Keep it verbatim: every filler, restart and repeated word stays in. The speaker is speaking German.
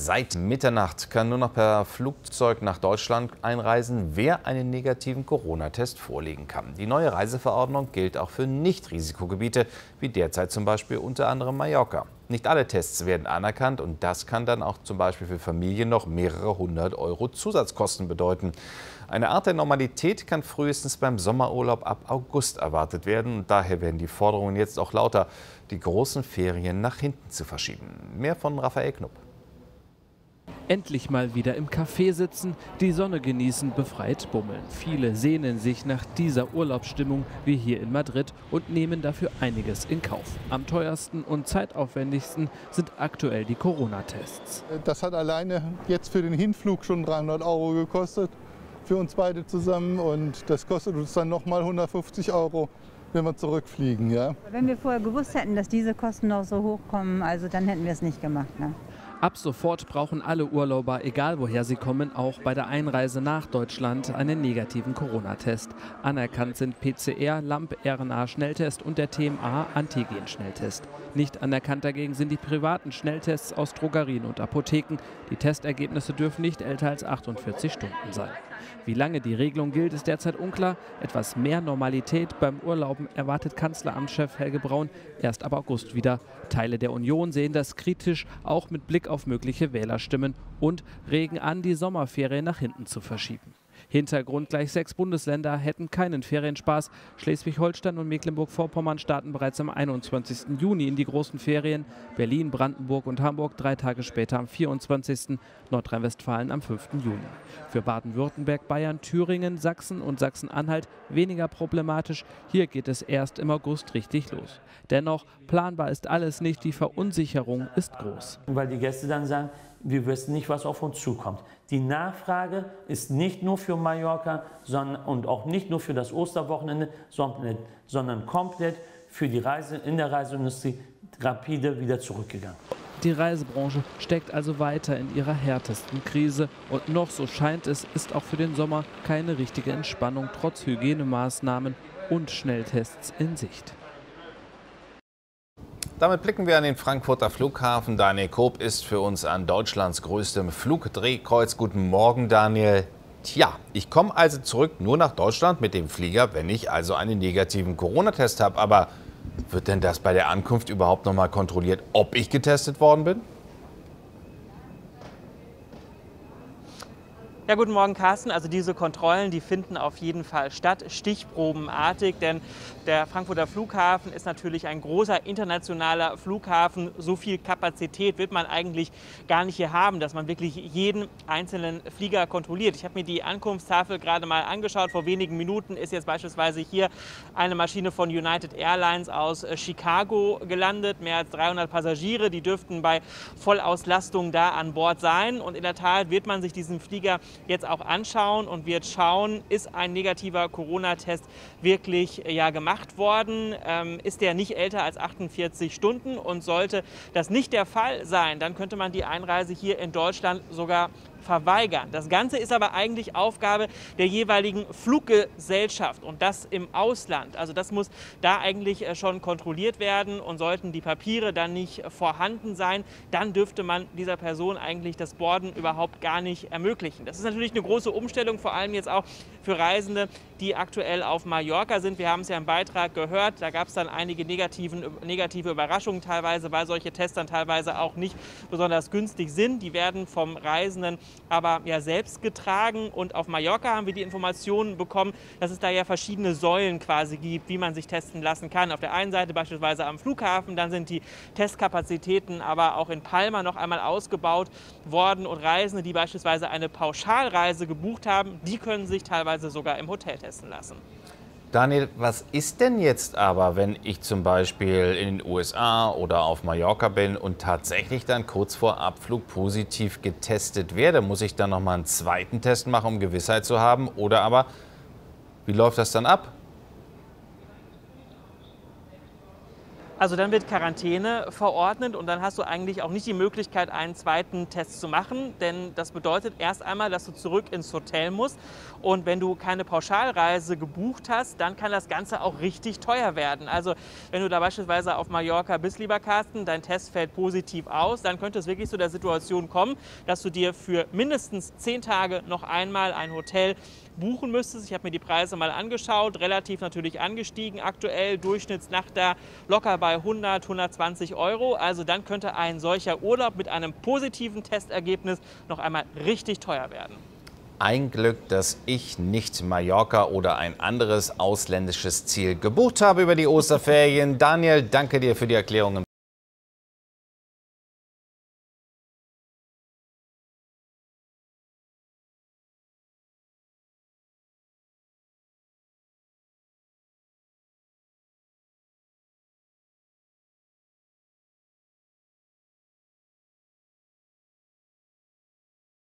Seit Mitternacht kann nur noch per Flugzeug nach Deutschland einreisen, wer einen negativen Corona-Test vorlegen kann. Die neue Reiseverordnung gilt auch für Nicht-Risikogebiete, wie derzeit zum Beispiel unter anderem Mallorca. Nicht alle Tests werden anerkannt und das kann dann auch zum Beispiel für Familien noch mehrere hundert Euro Zusatzkosten bedeuten. Eine Art der Normalität kann frühestens beim Sommerurlaub ab August erwartet werden. Und daher werden die Forderungen jetzt auch lauter, die großen Ferien nach hinten zu verschieben. Mehr von Raphael Knupp. Endlich mal wieder im Café sitzen, die Sonne genießen, befreit bummeln. Viele sehnen sich nach dieser Urlaubsstimmung wie hier in Madrid und nehmen dafür einiges in Kauf. Am teuersten und zeitaufwendigsten sind aktuell die Corona-Tests. Das hat alleine jetzt für den Hinflug schon dreihundert Euro gekostet, für uns beide zusammen. Und das kostet uns dann nochmal hundertfünfzig Euro, wenn wir zurückfliegen. Ja? Wenn wir vorher gewusst hätten, dass diese Kosten noch so hoch kommen, also dann hätten wir es nicht gemacht. Ne? Ab sofort brauchen alle Urlauber, egal woher sie kommen, auch bei der Einreise nach Deutschland einen negativen Corona-Test. Anerkannt sind P C R, L A M P-R N A-Schnelltest und der T M A-Antigen-Schnelltest. Nicht anerkannt dagegen sind die privaten Schnelltests aus Drogerien und Apotheken. Die Testergebnisse dürfen nicht älter als achtundvierzig Stunden sein. Wie lange die Regelung gilt, ist derzeit unklar. Etwas mehr Normalität beim Urlauben erwartet Kanzleramtschef Helge Braun erst ab August wieder. Teile der Union sehen das kritisch, auch mit Blick auf mögliche Wählerstimmen, und regen an, die Sommerferien nach hinten zu verschieben. Hintergrund: gleich sechs Bundesländer hätten keinen Ferienspaß. Schleswig-Holstein und Mecklenburg-Vorpommern starten bereits am einundzwanzigsten Juni in die großen Ferien. Berlin, Brandenburg und Hamburg drei Tage später am vierundzwanzigsten Nordrhein-Westfalen am fünften Juni. Für Baden-Württemberg, Bayern, Thüringen, Sachsen und Sachsen-Anhalt weniger problematisch. Hier geht es erst im August richtig los. Dennoch, planbar ist alles nicht. Die Verunsicherung ist groß. Weil die Gäste dann sagen, wir wissen nicht, was auf uns zukommt. Die Nachfrage ist nicht nur für Mallorca sondern, und auch nicht nur für das Osterwochenende, sondern, sondern komplett für die Reise in der Reiseindustrie rapide wieder zurückgegangen. Die Reisebranche steckt also weiter in ihrer härtesten Krise. Und noch, so scheint es, ist auch für den Sommer keine richtige Entspannung trotz Hygienemaßnahmen und Schnelltests in Sicht. Damit blicken wir an den Frankfurter Flughafen. Daniel Koop ist für uns an Deutschlands größtem Flugdrehkreuz. Guten Morgen, Daniel. Tja, ich komme also zurück nur nach Deutschland mit dem Flieger, wenn ich also einen negativen Corona-Test habe. Aber wird denn das bei der Ankunft überhaupt noch mal kontrolliert, ob ich getestet worden bin? Ja, guten Morgen, Carsten. Also diese Kontrollen, die finden auf jeden Fall statt, stichprobenartig, denn der Frankfurter Flughafen ist natürlich ein großer internationaler Flughafen. So viel Kapazität wird man eigentlich gar nicht hier haben, dass man wirklich jeden einzelnen Flieger kontrolliert. Ich habe mir die Ankunftstafel gerade mal angeschaut. Vor wenigen Minuten ist jetzt beispielsweise hier eine Maschine von United Airlines aus Chicago gelandet. Mehr als dreihundert Passagiere, die dürften bei Vollauslastung da an Bord sein. Und in der Tat wird man sich diesen Flieger jetzt auch anschauen und wird schauen, ist ein negativer Corona-Test wirklich ja, gemacht worden, ähm, ist der nicht älter als achtundvierzig Stunden, und sollte das nicht der Fall sein, dann könnte man die Einreise hier in Deutschland sogar verweigern. Das Ganze ist aber eigentlich Aufgabe der jeweiligen Fluggesellschaft und das im Ausland. Also das muss da eigentlich schon kontrolliert werden, und sollten die Papiere dann nicht vorhanden sein, dann dürfte man dieser Person eigentlich das Boarden überhaupt gar nicht ermöglichen. Das ist natürlich eine große Umstellung, vor allem jetzt auch für Reisende, die aktuell auf Mallorca sind. Wir haben es ja im Beitrag gehört, da gab es dann einige negativen, negative Überraschungen teilweise, weil solche Tests dann teilweise auch nicht besonders günstig sind. Die werden vom Reisenden aber ja selbst getragen, und auf Mallorca haben wir die Informationen bekommen, dass es da ja verschiedene Säulen quasi gibt, wie man sich testen lassen kann. Auf der einen Seite beispielsweise am Flughafen, dann sind die Testkapazitäten aber auch in Palma noch einmal ausgebaut worden, und Reisende, die beispielsweise eine Pauschalreise gebucht haben, die können sich teilweise sogar im Hotel testen lassen. Daniel, was ist denn jetzt aber, wenn ich zum Beispiel in den U S A oder auf Mallorca bin und tatsächlich dann kurz vor Abflug positiv getestet werde? Muss ich dann noch mal einen zweiten Test machen, um Gewissheit zu haben? Oder aber, wie läuft das dann ab? Also dann wird Quarantäne verordnet und dann hast du eigentlich auch nicht die Möglichkeit, einen zweiten Test zu machen, denn das bedeutet erst einmal, dass du zurück ins Hotel musst und wenn du keine Pauschalreise gebucht hast, dann kann das Ganze auch richtig teuer werden. Also wenn du da beispielsweise auf Mallorca bist, lieber Carsten, dein Test fällt positiv aus, dann könnte es wirklich zu der Situation kommen, dass du dir für mindestens zehn Tage noch einmal ein Hotel buchen müsstest. Ich habe mir die Preise mal angeschaut, relativ natürlich angestiegen, aktuell Durchschnittsnacht da locker bei hundert, hundertzwanzig Euro. Also dann könnte ein solcher Urlaub mit einem positiven Testergebnis noch einmal richtig teuer werden. Ein Glück, dass ich nicht Mallorca oder ein anderes ausländisches Ziel gebucht habe über die Osterferien. Daniel, danke dir für die Erklärungen.